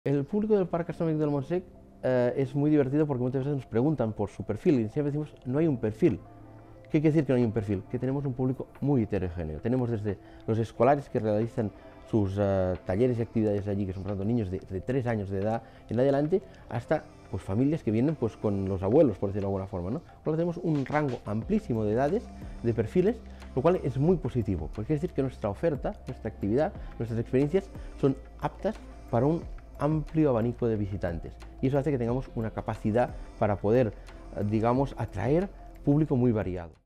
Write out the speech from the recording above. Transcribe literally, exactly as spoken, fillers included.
El público del Parc Gastronómico del Montsec eh, es muy divertido porque muchas veces nos preguntan por su perfil y siempre decimos no hay un perfil. ¿Qué quiere decir que no hay un perfil? Que tenemos un público muy heterogéneo. Tenemos desde los escolares que realizan sus uh, talleres y actividades allí, que son por tanto niños de, de tres años de edad en adelante, hasta pues, familias que vienen pues, con los abuelos, por decirlo de alguna forma, ¿no? Por lo tanto, tenemos un rango amplísimo de edades, de perfiles, lo cual es muy positivo, porque quiere decir que nuestra oferta, nuestra actividad, nuestras experiencias son aptas para un amplio abanico de visitantes, y eso hace que tengamos una capacidad para poder, digamos, atraer público muy variado.